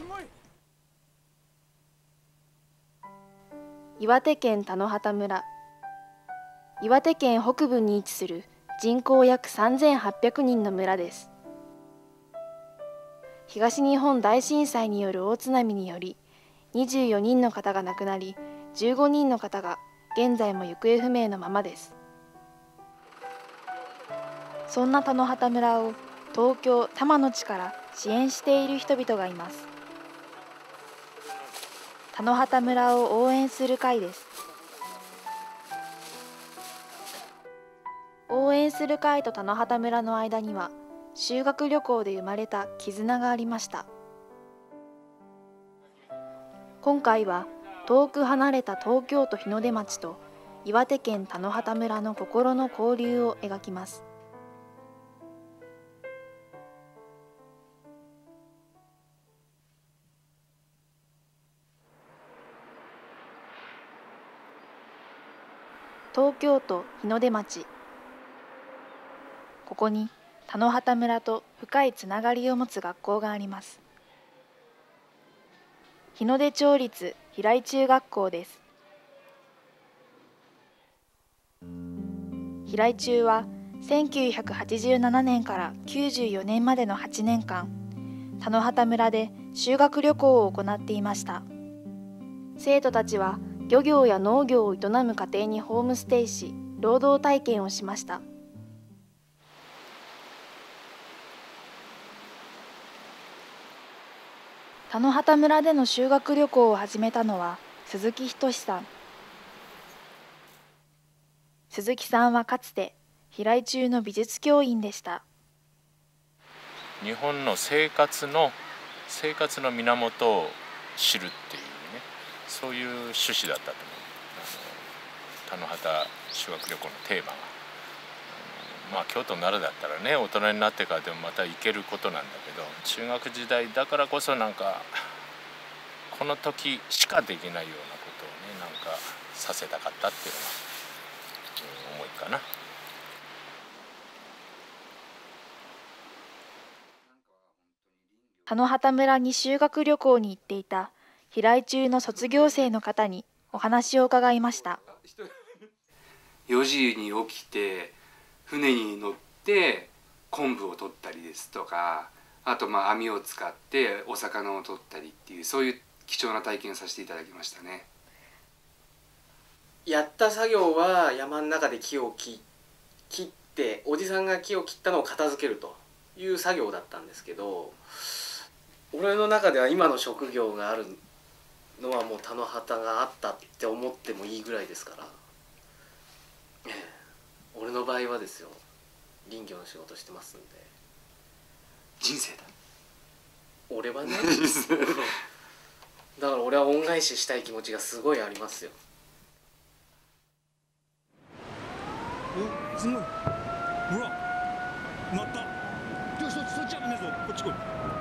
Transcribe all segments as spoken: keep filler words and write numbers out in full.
岩手県田野畑村。岩手県北部に位置する人口約さんぜんはっぴゃくにんの村です。東日本大震災による大津波によりにじゅうよにんの方が亡くなり、じゅうごにんの方が現在も行方不明のままです。そんな田野畑村を東京多摩の地から支援している人々がいます。田野畑村を応援する会です。応援する会と田野畑村の間には修学旅行で生まれた絆がありました。今回は遠く離れた東京都日の出町と岩手県田野畑村の心の交流を描きます。東京都日の出町。ここに田野畑村と深いつながりを持つ学校があります。日の出町立平井中学校です。平井中はせんきゅうひゃくはちじゅうななねんからきゅうじゅうよねんまでのはちねんかん、田野畑村で修学旅行を行っていました。生徒たちは漁業や農業を営む家庭にホームステイし、労働体験をしました。田野畑村での修学旅行を始めたのは鈴木仁さん。鈴木さんはかつて平井中の美術教員でした。 日本の生活の生活の源を知るっていうね、そういう趣旨だったと思う。あの田野畑修学旅行のテーマが、あのまあ京都奈良だったらね、大人になってからでもまた行けることなんだけど、中学時代だからこそなんかこの時しかできないようなことをね、なんかさせたかったっていうのが、うん、思いかな。 田野畑村に修学旅行に行っていた平井中の卒業生の方にお話を伺いました。 よじに起きて船に乗って昆布を取ったりですとか、あとまあ網を使ってお魚を取ったりっていう、そういう貴重な体験をさせていただきましたね。 やった作業は山の中で木を切切っておじさんが木を切ったのを片付けるという作業だったんですけど、俺の中では今の職業があるのはもう田野畑があったって思ってもいいぐらいですから、ええ、俺の場合はですよ、林業の仕事してますんで。 人生だ。 俺はねだから俺は恩返ししたい気持ちがすごいありますよ。 お、すごい。ほら、なった。そそっち危ねえぞ。こっち来い。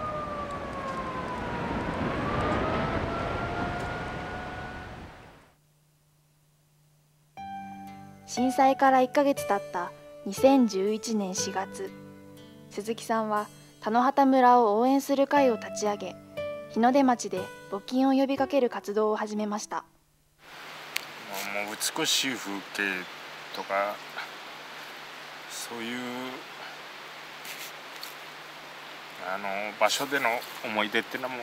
震災からいっかげつ経ったにせんじゅういちねんしがつ、鈴木さんは田野畑村を応援する会を立ち上げ、日の出町で募金を呼びかける活動を始めました。 もう美しい風景とかそういうあの場所での思い出っていうのも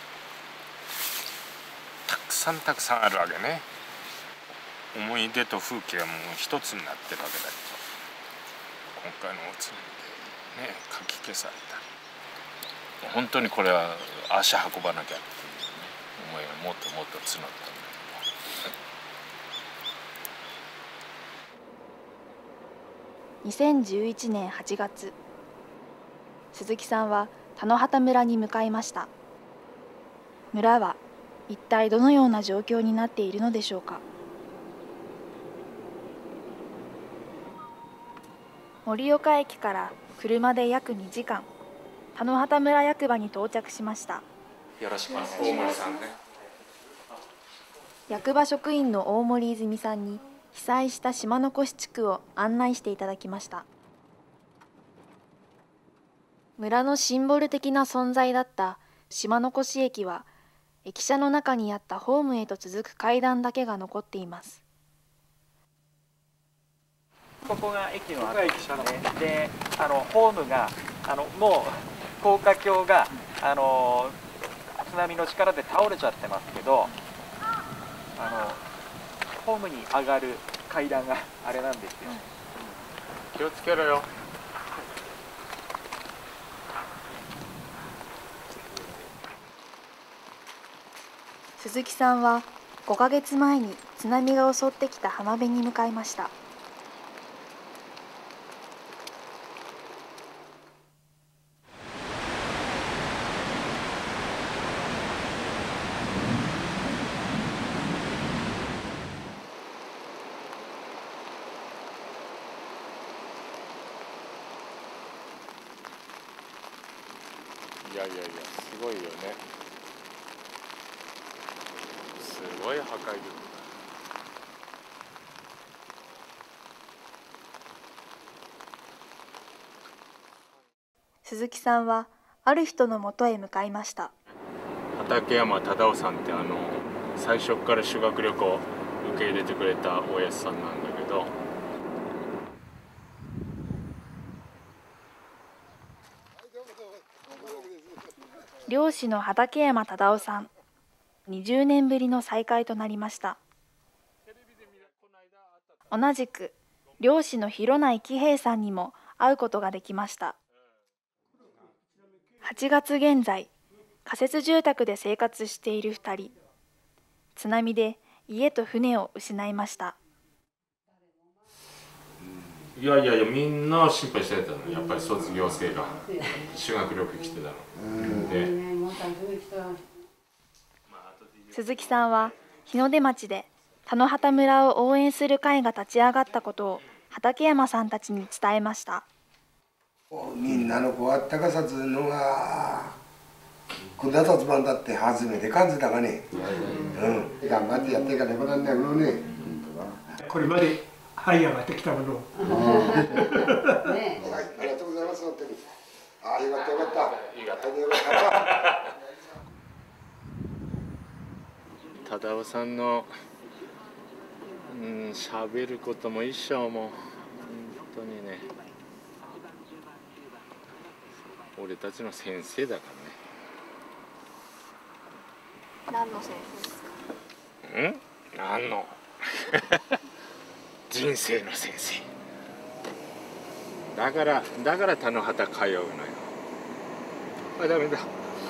たくさんたくさんあるわけね。思い出と風景はもう一つになってるわけだけど、今回の大津波でねかき消された。本当にこれは足運ばなきゃっていうね思いがもっともっと募ったんだけど、にせんじゅういちねんはちがつ、鈴木さんは田野畑村に向かいました。村は一体どのような状況になっているのでしょうか。盛岡駅から車で約にじかん、田野畑村役場に到着しました。 よろしくお願いします。大森さんね。 役場職員の大森泉さんに被災した島の越地区を案内していただきました。村のシンボル的な存在だった島残し駅は駅舎の中にあったホームへと続く階段だけが残っています。 ここが駅の跡ですね。で、あのホームがあのもう高架橋があの津波の力で倒れちゃってますけど、あのホームに上がる階段があれなんですよ。 気をつけろよ。 鈴木さんはごかげつまえに津波が襲ってきた浜辺に向かいました。 いやいやいや、すごいよね。すごい破壊力。 鈴木さんはある人のもとへ向かいました。 畠山忠夫さんってあの最初から修学旅行受け入れてくれたおやじさんなんだけど、 漁師の畠山忠夫さん、にじゅうねんぶりの再会となりました。同じく漁師の広内喜平さんにも会うことができました。はちがつ現在、仮設住宅で生活しているふたり、津波で家と船を失いました。 いやいやいや、みんな心配してたの。やっぱり卒業生が修学旅行来てたので、 鈴木さんは日の出町で田野畑村を応援する会が立ち上がったことを畠山さんたちに伝えました。 みんなのこうあったかさつうのがこんなたつまんだって初めて感じたがね、うん、頑張ってやっていかねばなんだよね。 これまで這い上がってきたものをありがとうございます。本当にあよかったよかったよかった忠夫さんのうん喋ることも一生もう本当にね、俺たちの先生だからね。 何の先生ですか？ うん何の人生の先生だからだから田野畑通うのよ。あ、ダメだ。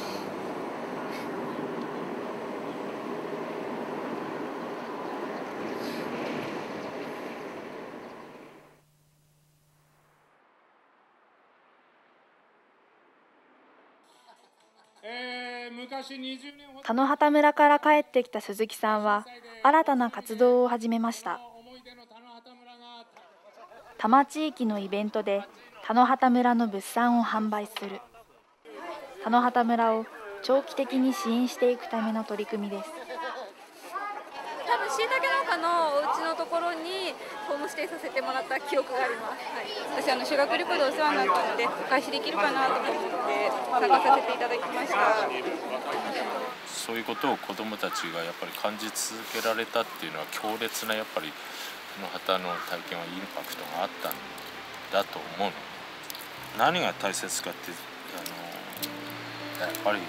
田野畑村から帰ってきた鈴木さんは新たな活動を始めました。多摩地域のイベントで田野畑村の物産を販売する。田野畑村を長期的に支援していくための取り組みです。 多分しいたけ農家のお家のところにホームステイさせてもらった記憶があります。はい、私あの修学旅行でお世話になったのでお返しできるかなと思って参加させていただきました。 そういうことを子どもたちがやっぱり感じ続けられたっていうのは強烈なやっぱり田野畑の体験はインパクトがあったんだと思うの。何が大切かってあのやっぱり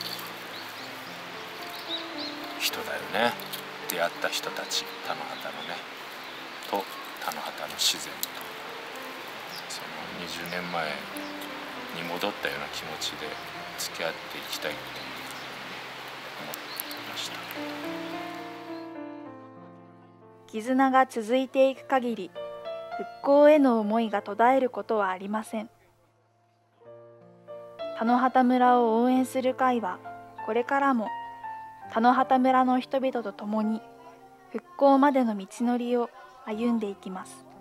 人だよね。出会った人たち、田野畑のねと田野畑の自然とそのにじゅうねんまえに戻ったような気持ちで付き合っていきたいって思いました。 絆が続いていく限り復興への思いが途絶えることはありません。田野畑村を応援する会はこれからも田野畑村の人々と共に復興までの道のりを歩んでいきます。